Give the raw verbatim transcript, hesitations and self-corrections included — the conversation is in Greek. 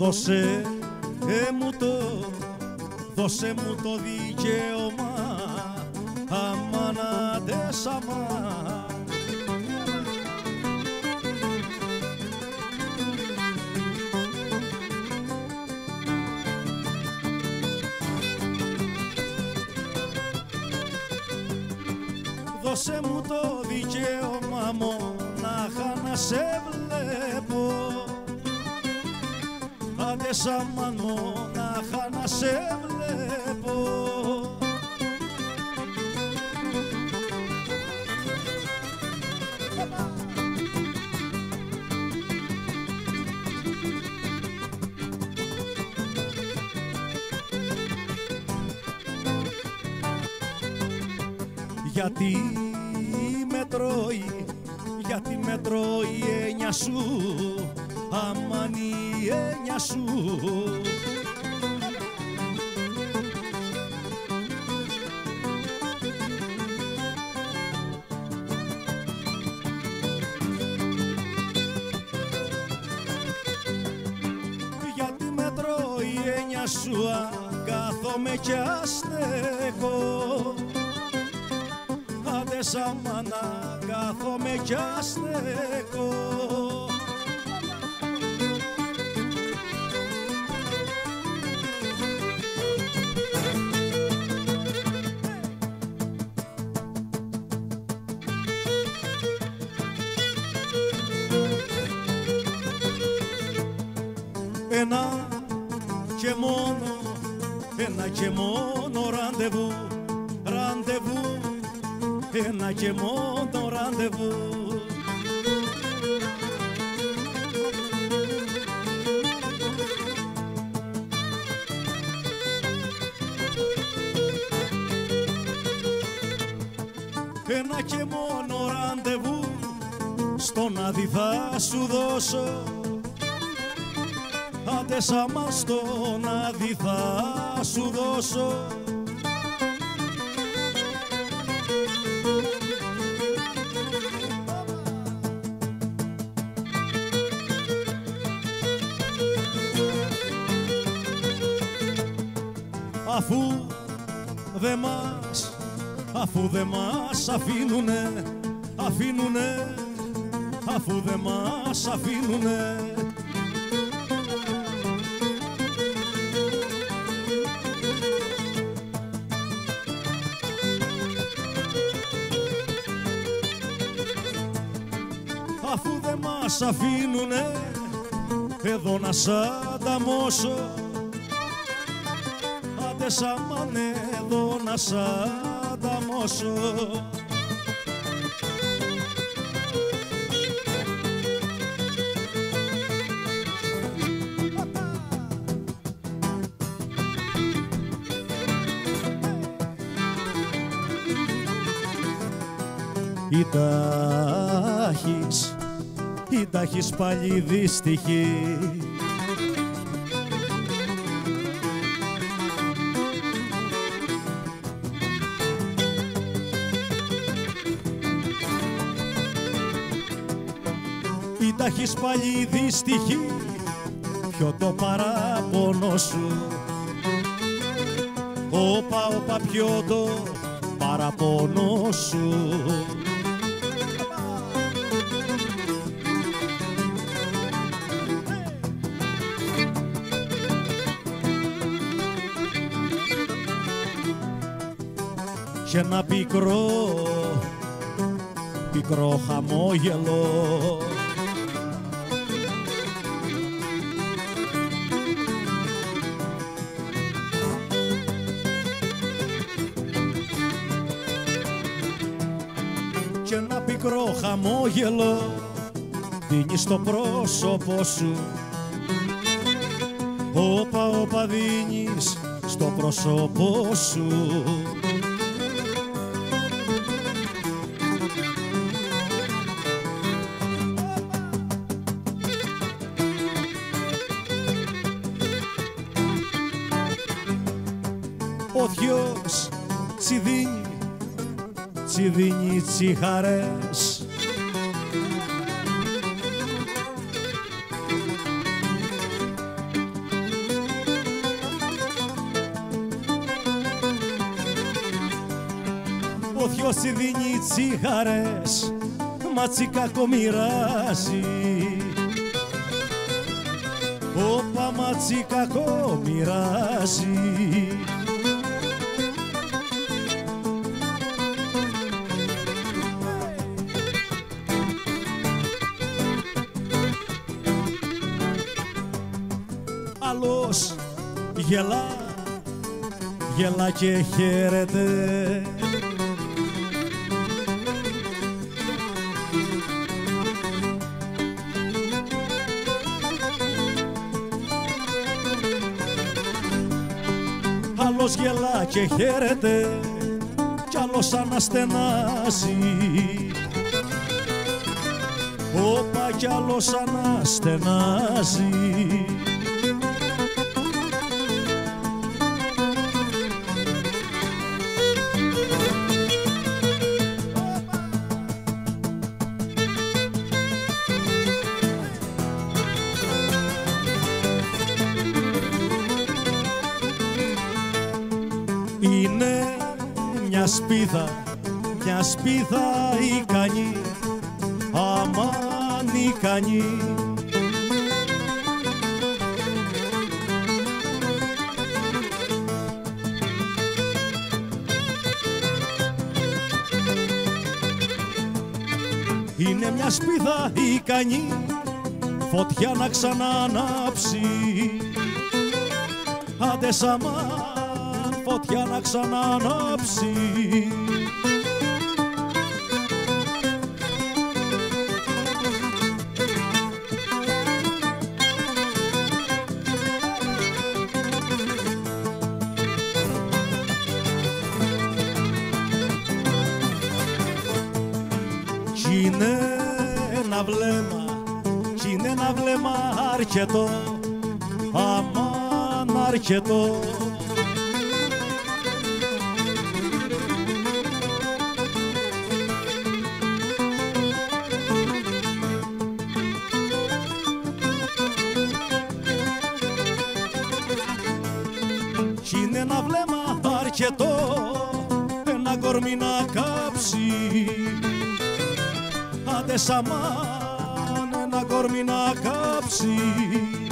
δώσε ε, μου το, δώσε μου το δικαίωμα, αμάν αντες αμάν. Δώσε μου το δικαίωμα μονάχα να σε βλέπω, άντε σαμάν μονάχα να σε βλέπω. Γιατί με τρώει, γιατί με τρώει η έννοια σου, αμάν η έννοια σου. Γιατί με τρώει η έννοια σου, αν κάθομαι κι αστέκω, άντε σαμάν να κάθομαι κι αστέκω. Ένα και μόνο, ένα και μόνο ραντεβού, ραντεβού, ένα και μόνο ραντεβού. Ένα και μόνο ραντεβού, στον Άδη θα σου δώσω, άντε σαμάν στον Άδη θα σου δώσω. Αφού δε μας, αφού δε μας αφήνουνε, αφήνουνε, αφού δε μας αφήνουνε. Αφού δε μας αφήνουνε, εδώ να σ' ανταμώσω, άντε σαμάν εδώ να σ' ανταμώσω. Ή τα έχεις, ή τα έχεις πάλι δυστυχή, ή τα έχεις πάλι δυστυχή, ποιο το παράπονο σου, όπα όπα ποιο το παραπονό σου. Και ένα πικρό, πικρό χαμόγελο, και ένα πικρό χαμόγελο δίνει στο πρόσωπό σου, όπα όπα δίνεις στο πρόσωπό σου. Ο Θεός τσι δίνει, τσι δίνει τσι χαρές, ποθιώσει δίνει τσιγαρές, ματσί κακό μοιράζει. Όπα ματσί κακό μοιράζει. Άλλος γελά, γελά και χαίρεται. Άλλος γελά και χαίρεται κι άλλος αναστενάζει. Όπα κι άλλος αναστενάζει. Είναι μια σπίδα, μια σπίδα ικανή, αμάν ικανή. Είναι μια σπίδα ικανή, φωτιά να ξανανάψει. Άντε σαμάν, φωτιά να ξανανάψει. Κι είναι ένα βλέμμα, κι είναι ένα βλέμμα αρκετό, αμάν αρκετό. Κι είναι ένα βλέμμα αρκετό, ένα κορμί να κάψει. Άντε σαμάν, ένα κορμί να κάψει.